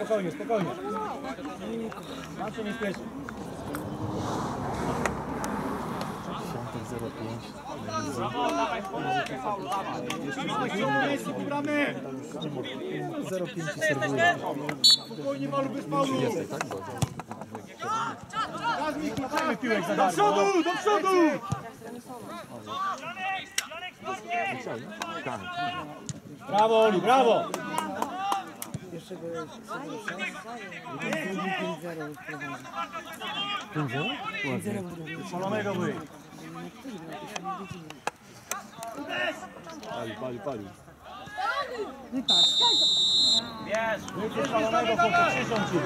spokojnie, spokojnie. Mam się nie spieszy. 0,5 serwuje. Spokojnie, malu, bez Paulu. Piłek za do przodu, do przodu! Brawo, Oli, brawo! Jeszcze go jest 5-0. 5-0? Szalonego wy. Pali. Wypatrz. Wyjdź szalonego, chłopie, krzyczą ci.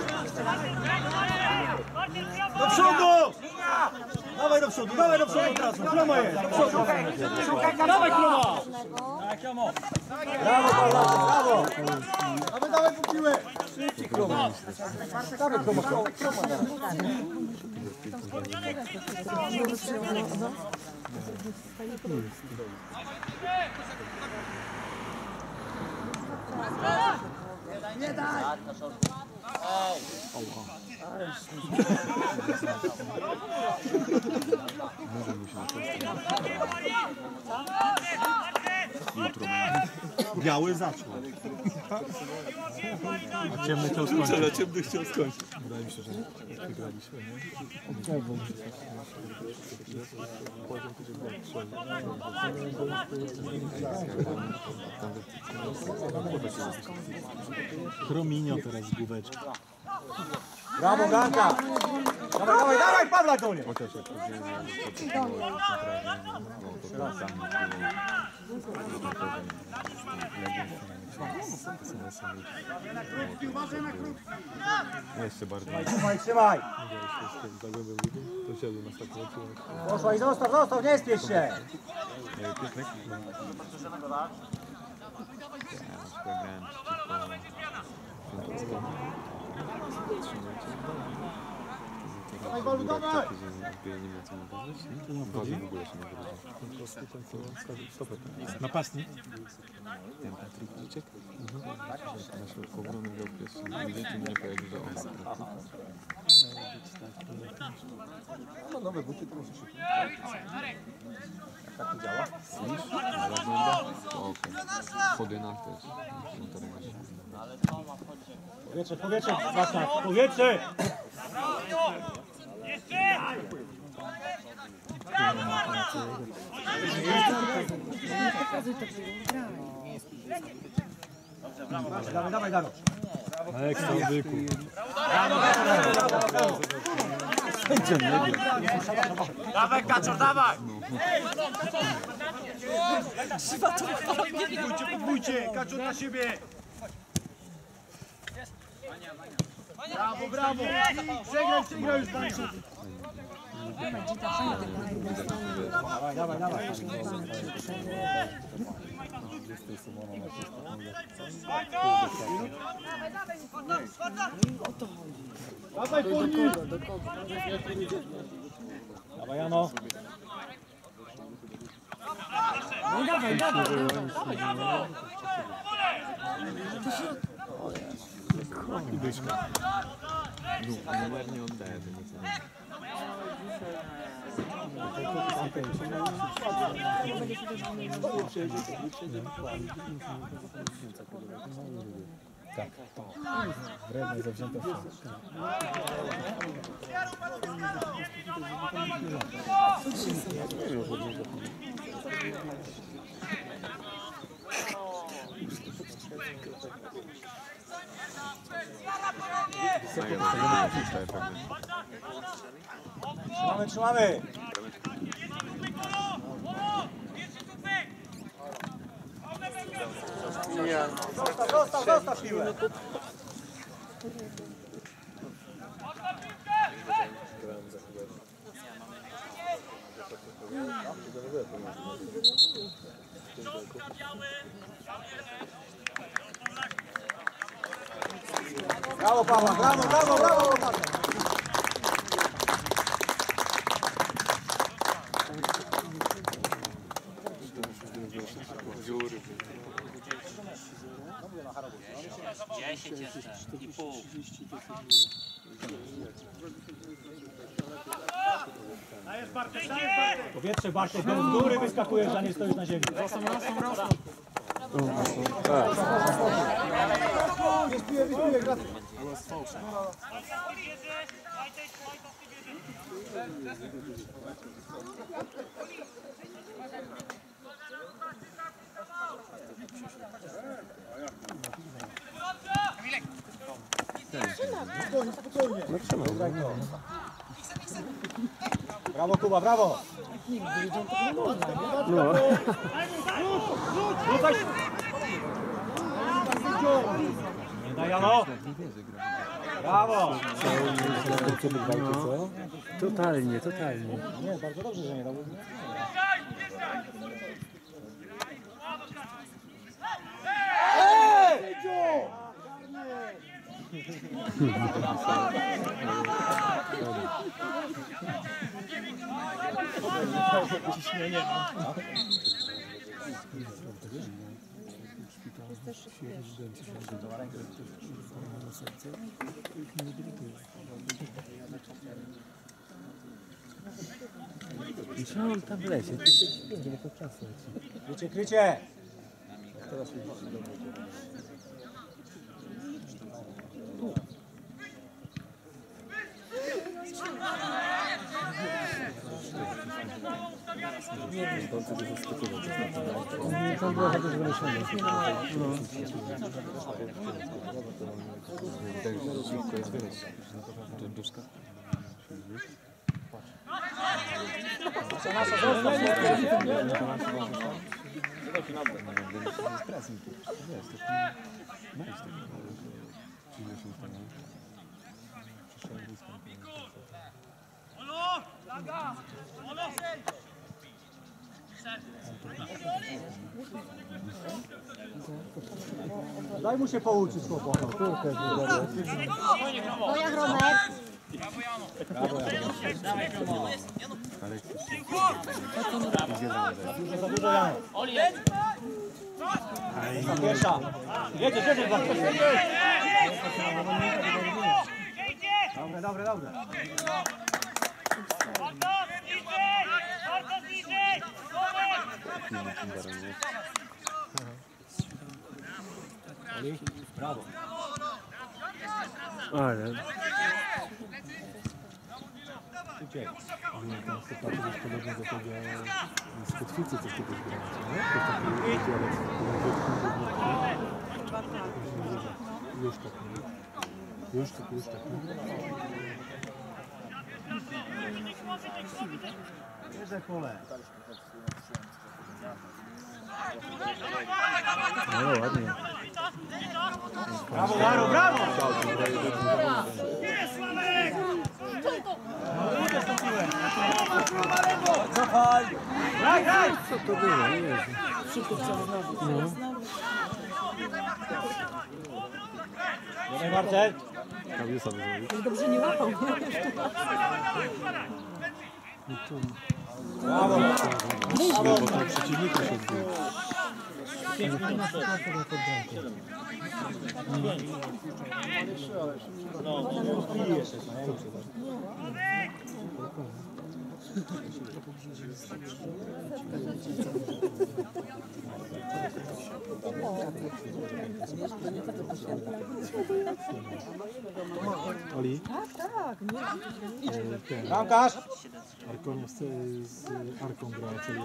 Do przodu! Dawaj do przodu od razu. Kloma jest, do przodu. Dawaj, Kloma! Brawo, Paulacy, brawo! Dawaj po piłę! Szybciej, Kloma. Dawaj, Kloma. Nie daj! Biały zaczął. A ciemny chciał skończyć. Ale ciemny chciał skończyć. Wydaje mi się, że wygraliśmy, nie? Chrominio teraz z główeczki. Brawo, Ganka! Dawaj, Pawla do mnie! Jeszcze bardziej. Trzymaj! Zagłębiam to siadł na stakowiecie. Poszła i zostaw, nie spiesz się! Piotrek? Dawaj, Bolu, dawaj! Wody w ogóle się nie wyrodzi. Napastnik? Ten Patryk uciekł? Na środku obrony miał pierwszy. Widzicie, nie pojawił do ona. No nowe buty, to muszę szybko. Jak tak to działa? Slisz? Zagłębia? Okej. Chodyna też. Powietrze, Warszaw, powietrze! Dawaj, Daro. Ekstra byku. Dawaj, Kaczor, dawaj! Podbójcie, Kaczor na siebie! Brawo! Przegraj już tańczy! Dawaj. Dawaj, Poli! Dawaj, Jano! No dawaj. Numer nie oddaje tego co. Tak. Wredne, zawzięte w Trzymamy! Zostaw piłę! Brawo, Paweł, brawo! się cieszę. I pół. Powietrze, Bartek, do góry wyskakujesz, a nie stoisz na ziemi. No trzymaj. Brawo, Kuba, brawo! No. Rzucaj! Nie daj, Jano! Brawo! Totalnie, totalnie. Nie, bardzo dobrze, że nie dał. I czemu on tam w lesie? To będzie to czasu. Krycie, krycie! Nie, tam była chociaż wymyślona. Szybko jest wyleć. To duszka. Daj mu się pouczyć, chłopak. Moja Romek. Za dużo, Jano. Pierwsza. Jedziesz, jedziesz, Bartek. Dobre, dobre, dobre. Brawo. Ale... Uciek. Nie, tam chłopaki już podobno do tego z kotwicy coś takiego zbieracie, nie? To taki dialekt. Już tak, nie? Już tak, już tak. Jeżdżę pole. No ładnie. Brawo, Jaro, brawo! Zapal! Graj, graj! Co to było? Jezu. Szybko chciał znowu. No. Nie, Marcel. Kawiusa by zrobił. Dobrze nie łapał. Brawo! Bo tak przeciwniku się zbił. Oli? Tak, nie. Bramkarz! Arkonia z Arką gra celu.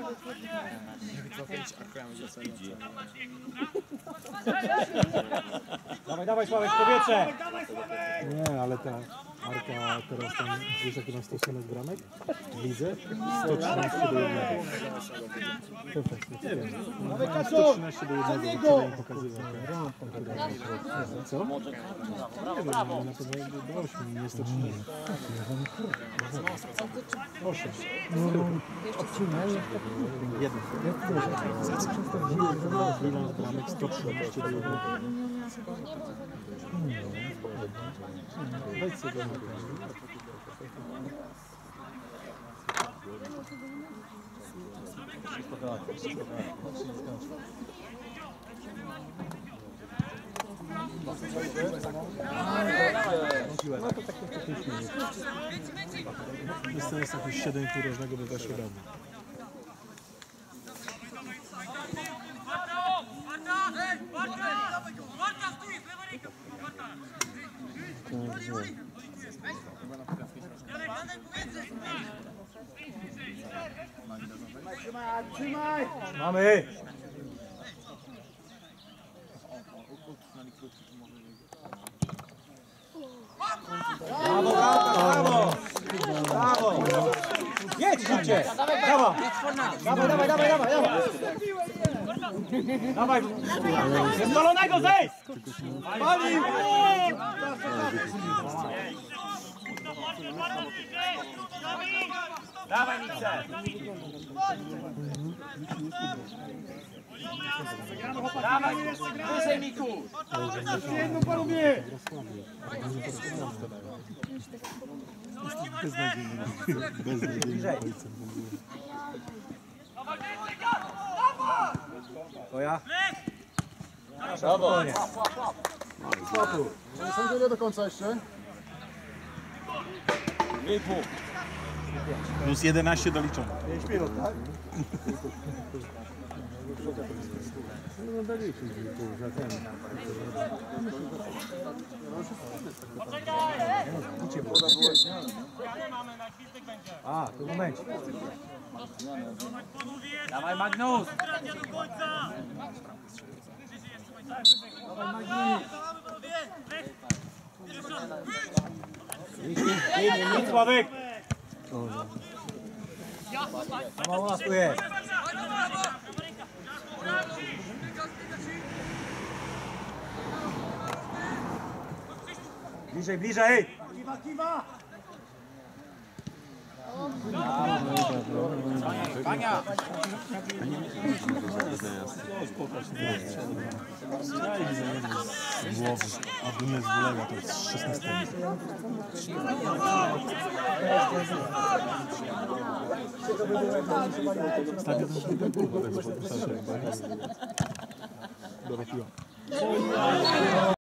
Dawaj, dawaj, Sławek, w powietrze! Nie, ale ta Arka teraz tam, wiesz jaki ma stosunek bramek? W lidze? 113 do 1. Nie wiem. Dawaj, Kasiu! 113 do 1, to wczoraj mi pokazywał. Co? Nie wiem, ale na pewno do 8, nie 113. 8. Jeden. Bilans bramek 113 do 1. Wejdź sobie na to. Jest teraz jakieś 7,5 rożnego by weszło robić. Mamy! Brawo, brawo! Brawo! Jedź szybciej! Brawo! Dawaj, dawaj, dawaj, dawaj! Dawaj! Jest balonego, zejdź! Palił! Dawaj, Mikser! Dawaj, wyżej, Miku! Jedno porobię! Beznadziejny. To ja? Brawo! Sędzia nie do końca jeszcze. Plus 11 doliczone. 5 minut, tak? No daliśmy za ten. A, tu moment. Dawaj, Magnus! Nic, Sławek! Mało nas tu jest. Bliżej, bliżej! Kiwa, kiwa! Pania! Głowy, a nie z Wulega to jest 16. Stadion to jest tylko do piła.